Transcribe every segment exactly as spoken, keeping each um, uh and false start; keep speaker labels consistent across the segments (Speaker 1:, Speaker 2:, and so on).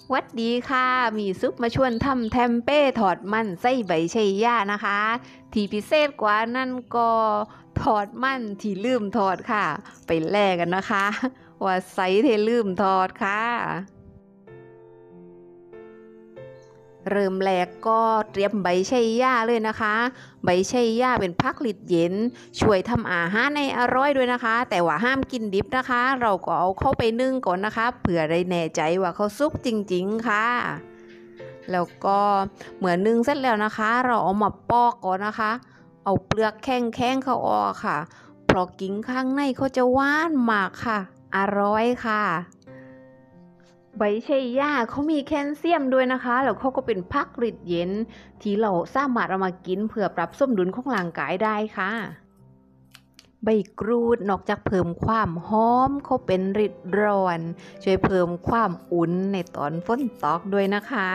Speaker 1: วัดดีค่ะมีซุปมาชวนทำแทมเป้ถอดมันไส้ใบชัยย่านะคะที่พิเศษกว่านั่นก็ถอดมันที่ลืมถอดค่ะไปแลกกันนะคะว่าไส้ที่ลืมถอดค่ะเริ่มแรกก็เตรียมใบชัยย่าเลยนะคะใบชัยย่าเป็นผักลิดเย็นช่วยทำอาหารในอร่อยด้วยนะคะแต่ว่าห้ามกินดิบนะคะเราก็เอาเข้าไปนึ่งก่อนนะคะเผื่อได้แน่ใจว่าเขาสุกจริงๆค่ะแล้วก็เหมือนนึ่งเสร็จแล้วนะคะเราเอามาปอกก่อนนะคะเอาเปลือกแข็งๆเขาออกค่ะเพราะกิ่งข้างในเขาจะหวานมากค่ะอร่อยค่ะใบชัยย่าเขามีแคลเซียมด้วยนะคะแล้วเขาก็เป็นผักฤทธิ์เย็นที่เราสามารถเอามากินเพื่อปรับสมดุลของร่างกายได้ค่ะใบกรูดนอกจากเพิ่มความหอมเขาเป็นฤทธิ์ร้อนช่วยเพิ่มความอุ่นในตอนฝนตกด้วยนะคะ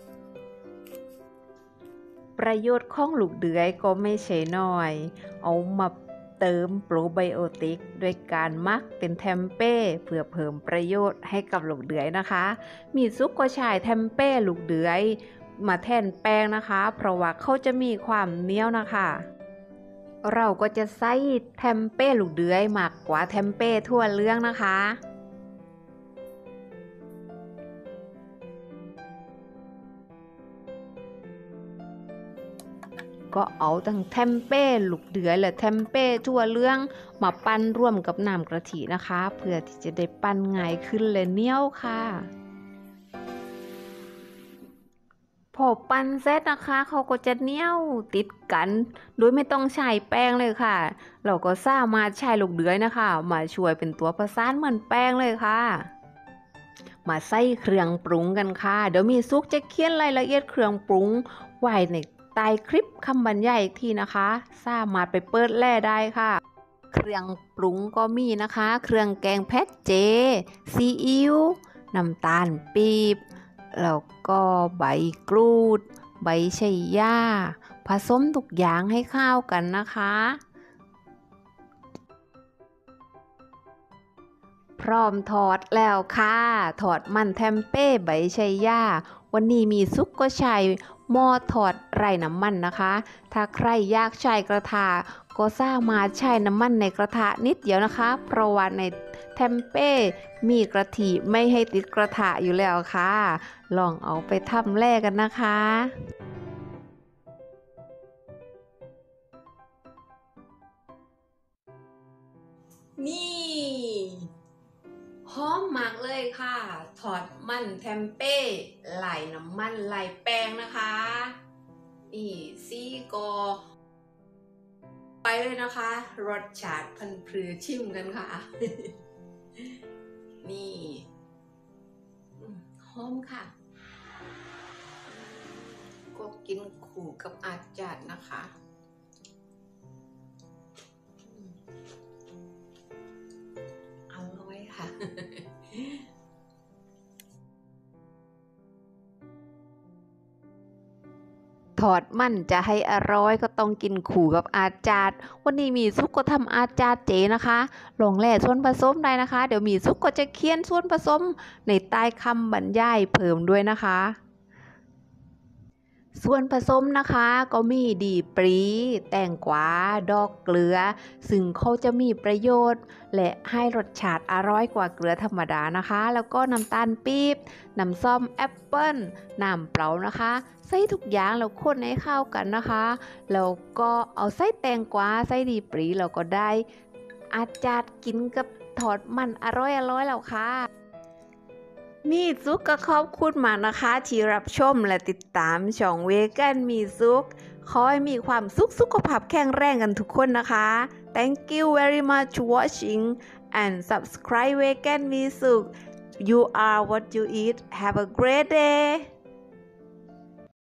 Speaker 1: ประโยชน์ของลูกเดือยก็ไม่ใช่น้อยเอามาเติมโปรไบโอติกด้วยการหมักเป็นแทมเป้เพื่อเพิ่มประโยชน์ให้กับลูกเดือยนะคะมีซุปกระชายแทมเป้ลูกเดือยมาแทนแป้งนะคะเพราะว่าเขาจะมีความเหนียวนะคะเราก็จะใส่แทมเป้ลูกเดือยมากกว่าแทมเป้ทั่วเรื่องนะคะก็เอาทั้งแทมเป้ลูกเดือยและแทมเป้ทั่วเรื่องมาปั้นร่วมกับน้ำกะทินะคะเพื่อที่จะได้ปั้นง่ายขึ้นและเหนียวค่ะพอปั้นเสร็จนะคะเขาก็จะเหนียวติดกันโดยไม่ต้องใช้แป้งเลยค่ะเราก็สามารถใช้ลูกเดือยนะคะมาช่วยเป็นตัวประสานเหมือนแป้งเลยค่ะมาใส่เครื่องปรุงกันค่ะเดี๋ยวมีซุกจะเขียนรายละเอียดเครื่องปรุงไว้ในใต้คลิปคำบรรยายอีกทีนะคะสามารถไปเปิดแล่ได้ค่ะเครื่องปรุงก็มีนะคะเครื่องแกงเผ็ดเจซีอิ๊วน้ำตาลปี๊บแล้วก็ใบกรูดใบชะย่าผสมทุกอย่างให้เข้ากันนะคะพร้อมทอดแล้วค่ะทอดมันแทมเป้ใบชะย่าวันนี้มีซุปก็ใช้หม้อทอดไร้น้ำมันนะคะถ้าใครอยากใช้กระทะก็สามารถใช้น้ำมันในกระทะนิดเดียวนะคะเพราะว่าในแทมเป้มีกระทิไม่ให้ติดกระทะอยู่แล้วค่ะลองเอาไปทำแลกกันนะคะนี่หอมมากเลยค่ะทอดมันแทมเป้ไหลน้ำมันไหลแป้งนะคะนี่ซีก็ไปเลยนะคะรสชาติพันพรือชิมกันค่ะ นี่หอมค่ะก็กินคู่กับอาจารย์นะคะอร่อยค่ะ ทอดมันจะให้อร่อยก็ต้องกินคู่กับอาจารย์วันนี้มีซุปก็ทำอาจารย์เจนะคะลองแล่ส่วนผสมได้นะคะเดี๋ยวมีซุปก็จะเขียนส่วนผสมในใต้คำบรรยายเพิ่มด้วยนะคะส่วนผสมนะคะก็มีดีปรีแตงกวาดอกเกลือซึ่งเขาจะมีประโยชน์และให้รสชาติอร่อยกว่าเกลือธรรมดานะคะแล้วก็น้ำตาลปี๊บน้ำส้มแอปเปิ้ลน้ำเปล่านะคะใส่ทุกอย่างแล้วคนให้เข้ากันนะคะแล้วก็เอาใส่แตงกวาใส่ดีปรีแล้วก็ได้อาจารย์กินกับทอดมันอร่อยอร่อยแล้วค่ะมีซุกก็ขอบคุณมากนะคะที่รับชมและติดตามช่องเวกันมีซุกขอให้มีความสุขสุขภาพแข็งแรงกันทุกคนนะคะ Thank you very much for watching and subscribe เวกันมีซุก You are what you eat. Have a great day